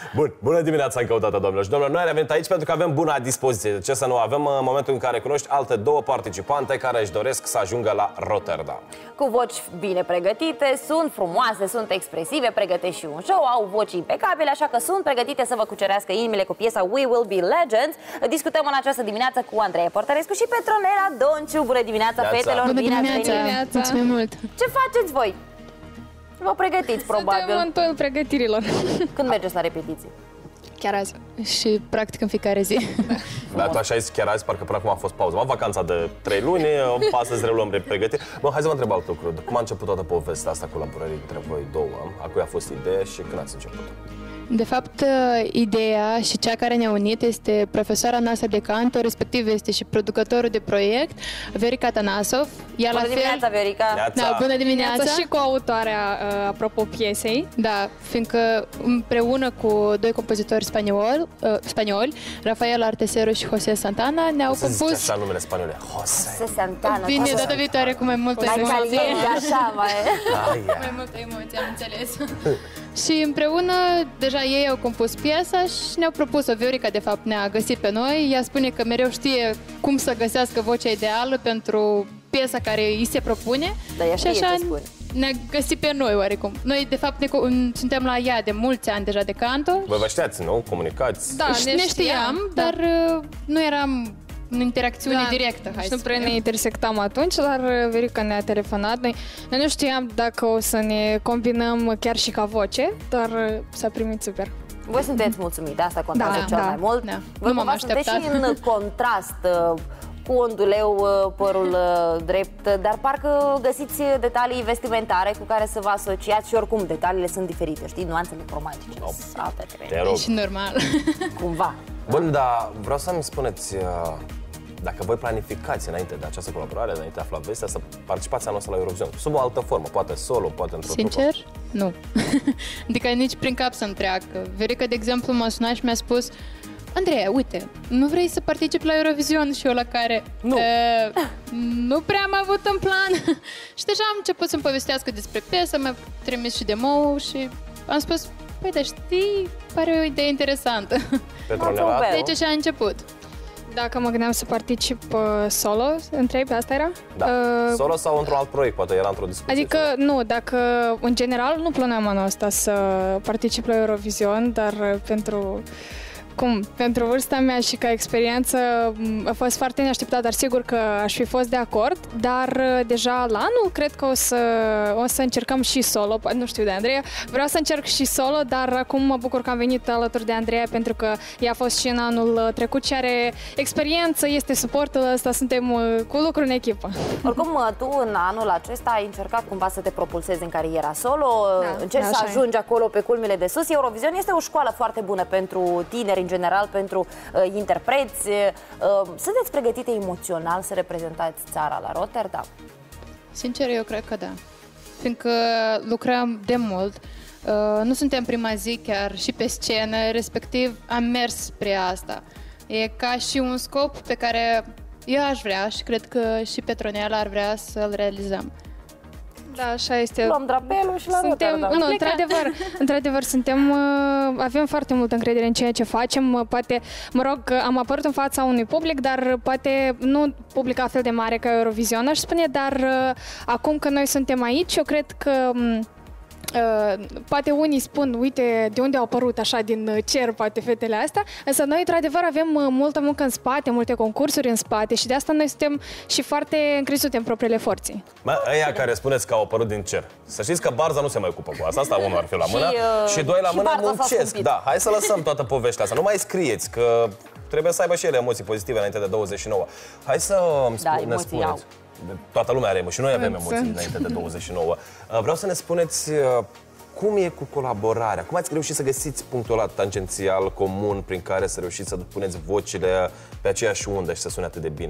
Bun, bună dimineața încă o dată, domnilor și domnilor. Noi am venit aici pentru că avem bună dispoziție. Ce să nu avem în momentul în care cunoști alte două participante care își doresc să ajungă la Rotterdam. Cu voci bine pregătite, sunt frumoase, sunt expresive, pregătesc și un show, au voci impecabile, așa că sunt pregătite să vă cucerească inimile cu piesa We Will Be Legends. Discutăm în această dimineață cu Andreea Portărescu și Petronela Donciu. Bună dimineața, fetelor! Bună dimineața! Mulțumim mult! Ce faceți voi? Vă pregătiți, probabil. Suntem în toiul pregătirilor. Când mergeți la repetiții? Chiar azi. Și practic în fiecare zi. Da, tu așa ai zis chiar azi, parcă până acum a fost pauză. Am vacanța de 3 luni, astăzi reluăm pregătiri. Bă, hai să vă întreb alt lucru. Cum a început toată povestea asta colaborării între voi două? A cui a fost ideea și când ați început? De fapt, ideea și cea care ne-a unit este profesoara noastră de canto, respectiv este și producătorul de proiect, Verica Tanasov. Bună dimineața, Verica! Da, bună dimineața! Și cu autoarea, apropo, piesei. Da, fiindcă împreună cu doi compozitori spanioli, Rafael Artesero și José Santana, ne-au compus... Zice așa numele spaniole, José Santana. Bine, data viitoare cu mai multă emoție. Așa, mai multă emoție, am înțeles. Și împreună, deja ei au compus piesa și ne-au propus-o. Viorica, de fapt, ne-a găsit pe noi. Ea spune că mereu știe cum să găsească vocea ideală pentru piesa care îi se propune. Și așa ne-a găsit pe noi, oarecum. Noi, de fapt, suntem la ea de mulți ani deja de canto. Voi vă știați, nu? Comunicați? Da, ne știam, dar nu eram în interacțiune directă. Nu prea ne intersectam atunci, dar Verica ne-a telefonat. Noi nu știam dacă o să ne combinăm chiar și ca voce, dar s-a primit super. Voi sunteți mulțumit, asta contează cel mai mult. Da. Voi cumva sunteți și în contrast, cu onduleu, părul drept, dar parcă găsiți detalii vestimentare cu care să vă asociați și oricum detaliile sunt diferite, știi, nuanțele cromatice. Te rog. E și normal. Cumva. Bun, dar vreau să-mi spuneți dacă voi planificați înainte de această colaborare, înainte de a afla vestea, să participați anul ăsta la Eurovision, sub o altă formă, poate solo, poate într-o Sincer, nu. Adică nici prin cap să-mi treacă. Verica, de exemplu, m-a sunat și mi-a spus: Andreea, uite, nu vrei să participi la Eurovision? Și eu la care nu prea am avut în plan. Și deja am început să-mi povestească despre piesă, mi-a trimis și demo și am spus: păi, dar știi, pare o idee interesantă. Petronela? Deci așa a început. Dacă mă gândeam să particip solo, întrebi, asta era? Da. Solo sau într-un alt proiect, poate era într-o discuție. Adică, nu, dacă, în general, nu planeam anul ăsta să particip la Eurovision, dar pentru vârsta mea și ca experiență a fost foarte neașteptat, dar sigur că aș fi fost de acord, dar deja la anul cred că o să încercăm și solo, nu știu de Andreea, vreau să încerc și solo, dar acum mă bucur că am venit alături de Andreea pentru că ea a fost și în anul trecut și are experiență, este suportul ăsta, suntem cu lucru în echipă. Oricum, tu în anul acesta ai încercat cumva să te propulsezi în cariera solo, încerci să ajungi acolo pe culmile de sus. Eurovision este o școală foarte bună pentru tineri, în general, pentru interpreți. Sunteți pregătite emoțional să reprezentați țara la Rotterdam? Sincer, eu cred că da. Fiindcă lucrăm de mult, nu suntem prima zi chiar și pe scenă, respectiv am mers spre asta. E ca și un scop pe care eu aș vrea și cred că și Petronela ar vrea să-l realizăm. Da, așa este. Luăm drapelul și la Rotterdam. Nu, într-adevăr, avem foarte multă încredere în ceea ce facem. Poate, mă rog, am apărut în fața unui public, dar poate nu public la fel de mare ca Eurovision, aș spune, dar acum că noi suntem aici, eu cred că poate unii spun, uite, de unde au apărut așa din cer, poate fetele astea, însă noi, într-adevăr, avem multă muncă în spate, multe concursuri în spate și de asta noi suntem și foarte încrezute în propriile forțe. Ăia care spuneți că au apărut din cer, să știți că Barza nu se mai ocupă cu asta, asta unul ar fi la mână și doi la mână muncesc. Da, hai să lăsăm toată povestea asta, nu mai scrieți, că trebuie să aibă și ele emoții pozitive înainte de 29. Hai să ne spuneți. Toată lumea are emoții, noi avem emoții înainte de 29. Vreau să ne spuneți cum e cu colaborarea, cum ați reușit să găsiți punctul ăla tangențial comun prin care să reușiți să puneți vocile pe aceeași undă și să sune atât de bine.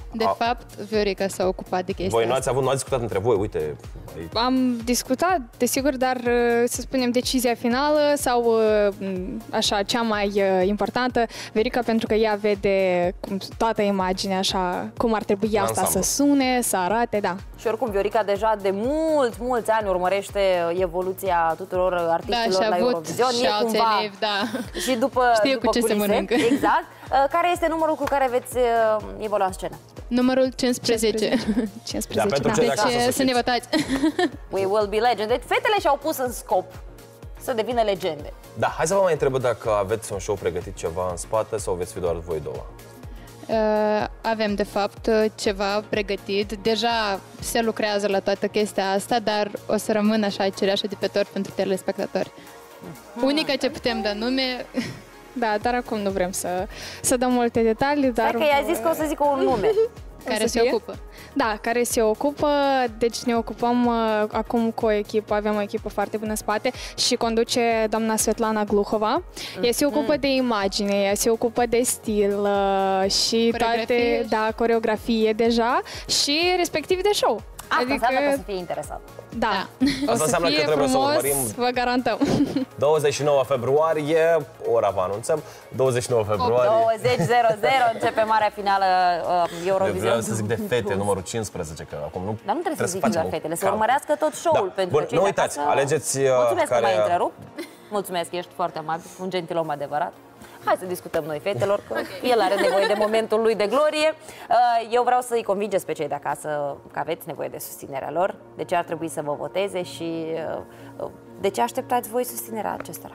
De fapt, Viorica s-a ocupat de chestia Voi nu ați discutat între voi, uite... Am discutat, desigur, dar să spunem decizia finală sau așa, cea mai importantă, Viorica, pentru că ea vede toată imaginea, așa, cum ar trebui asta să sune, să arate, da. Și oricum, Viorica deja de mulți ani urmărește evoluția tuturor artiștilor la Eurovision. Și alți elevi, da. Și după cu ce se mănâncă. Exact. Care este numărul cu care veți evolua în scenă? Numărul 15. 15. Da, pentru ce deci să ne votați. We will be legend. Deci fetele și-au pus în scop să devină legende. Da, hai să vă mai întreb dacă aveți un show pregătit ceva în spate sau veți fi doar voi două? Avem, de fapt, ceva pregătit. Deja se lucrează la toată chestia asta, dar o să rămână așa cereașă de pe tort pentru telespectatori. Unica ce putem da nume... Da, dar acum nu vrem să dăm multe detalii, dar... Stai că i-a zis că o să zică un nume. Care se ocupă. Da, care se ocupă, deci ne ocupăm acum cu o echipă, avem o echipă foarte bună în spate și conduce doamna Svetlana Gluhova. Ea se ocupă de imagine, ea se ocupă de stil și toate, da, coreografie deja și respectiv de show. Asta înseamnă că o să fie interesant. Da, o Asta să fie că frumos, să urmărim... vă garantăm. 29 februarie, ora vă anunțăm, 29 februarie... 20:00 începe marea finală Eurovision. Vreau să zic de fete, numărul 15, că acum nu... Dar nu trebuie să zic doar fetele, să urmărească tot show-ul pentru cei nu uitați, alegeți... Mulțumesc că m-ai întrerupt. Mulțumesc, ești foarte amabil, un gentilom adevărat. Hai să discutăm noi, fetelor, că el are nevoie de momentul lui de glorie. Eu vreau să-i convingeți pe cei de acasă că aveți nevoie de susținerea lor, de ce ar trebui să vă voteze și de ce așteptați voi susținerea acestora.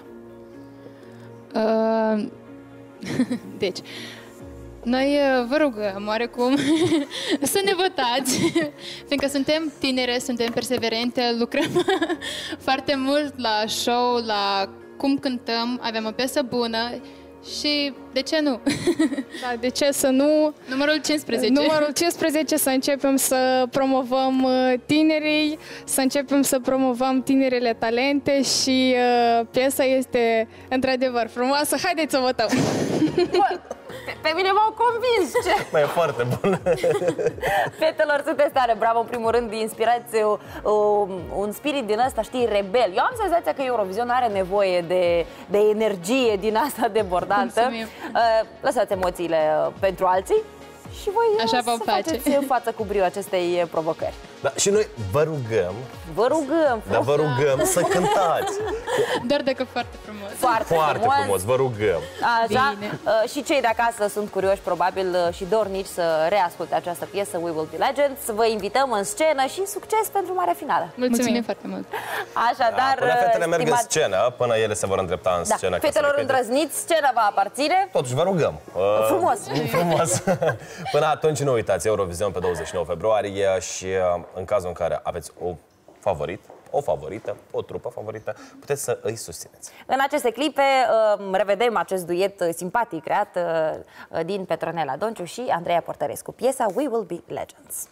Deci, noi vă rugăm oarecum să ne votați, fiindcă suntem tinere, suntem perseverente, lucrăm foarte mult la show, la cum cântăm, avem o piesă bună și de ce nu? Da, de ce să nu? Numărul 15. Numărul 15, să începem să promovăm tinerii, să începem să promovăm tinerele talente și piesa este într-adevăr frumoasă. Haideți să votăm! Pe mine m-au convins! Mai e foarte bun! Fetelor, sunteți tare, bravo, în primul rând, inspirați un spirit din ăsta, știi, rebel. Eu am senzația că Eurovision are nevoie de energie din asta debordantă. Lăsați emoțiile pentru alții și voi așa să faceți în față cu brio acestei provocări. Da, și noi vă rugăm... Vă rugăm! Dar vă rugăm să cântați! Doar dacă foarte frumos. Foarte frumos, vă rugăm! Așa, și cei de acasă sunt curioși, probabil, și dornici să reasculte această piesă We Will Be Legends. Vă invităm în scenă și succes pentru marea finală! Mulțumim foarte mult! Așadar, până fetele merg în scenă, până ele se vor îndrepta în scenă. Fetelor îndrăzniți, scena va aparține. Totuși, vă rugăm! Frumos! Frumos! Până atunci nu uitați Eurovision pe 29 februarie și în cazul în care aveți o favorită, o trupă favorită, puteți să îi susțineți. În aceste clipe revedem acest duet simpatic creat din Petronela Donciu și Andreea Portărescu, piesa We Will Be Legends.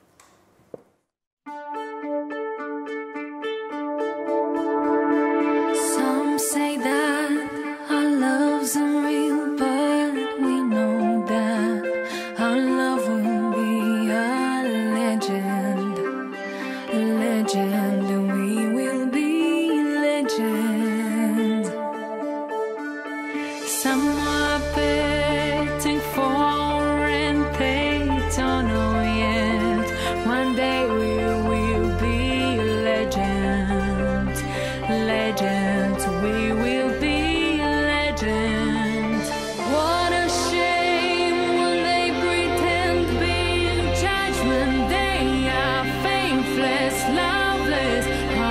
Some say that our love's unreal, but we know that our love will be a legend, a legend, and we will be legends. Some are betting for and they don't know yet. One day we will be legends, legends, we will be legends. What a shame when they pretend to be judgment. They are faithless, loveless,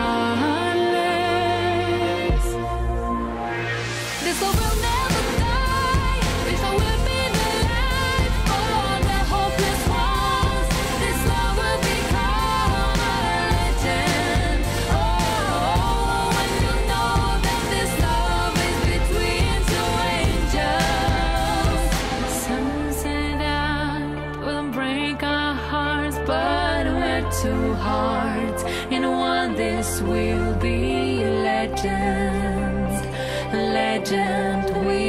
heartless. This love will never die. This love will be the light for all the hopeless ones. This love will become a legend. Oh, when you know that this love is between two angels. Some say that will break our hearts, but we're two hearts in one. This will be legends, legend. We